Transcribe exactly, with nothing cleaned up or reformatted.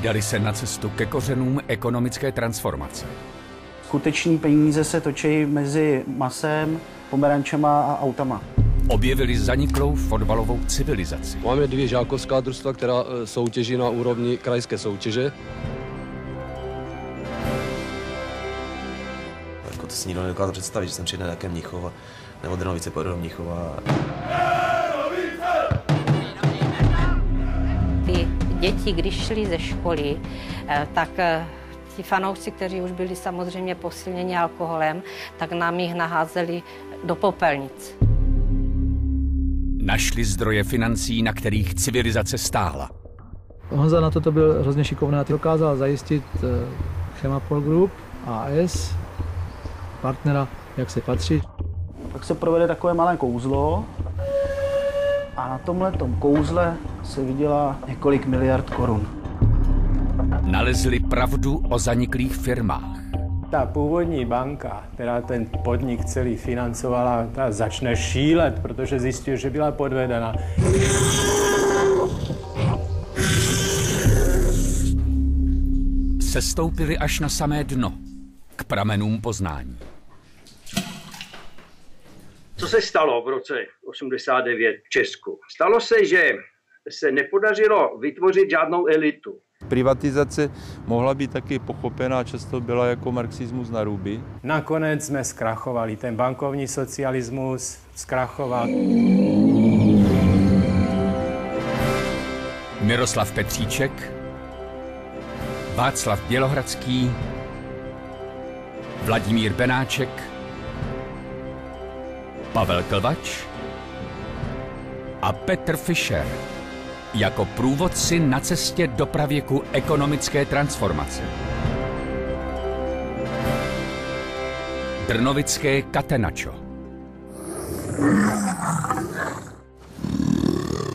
Vydali se na cestu ke kořenům ekonomické transformace. Skuteční peníze se točí mezi masem, pomerančema a autama. Objevili zaniklou fotbalovou civilizaci. Máme dvě žákovská družstva, která soutěží na úrovni krajské soutěže. Jako to si nikdo nedokázal představit, že jsem přijde na nějaké Mnichov nebo Drnovice pojedu do Mnichova. Ty děti, když šli ze školy, tak ti fanoušci, kteří už byli samozřejmě posilněni alkoholem, tak nám jich naházeli do popelnic. Našli zdroje financí, na kterých civilizace stála. Honza na toto byl hrozně šikovný a dokázal zajistit Chemapol Group, A S, partnera, jak se patří. Pak se provede takové malé kouzlo a na tomhletom kouzle se vydělá několik miliard korun. Nalezli pravdu o zaniklých firmách. Ta původní banka, která ten podnik celý financovala, ta začne šílet, protože zjistí, že byla podvedena. Sestoupili až na samé dno, k pramenům poznání. Co se stalo v roce osmdesát devět v Česku? Stalo se, že se nepodařilo vytvořit žádnou elitu. Privatizace mohla být taky pochopená, často byla jako marxismus na ruby. Nakonec jsme zkrachovali, ten bankovní socialismus zkrachoval. Miroslav Petříček, Václav Bělohradský, Vladimír Benáček, Pavel Klvač a Petr Fischer jako průvodci na cestě do pravěku ekonomické transformace. Drnovické Catenaccio.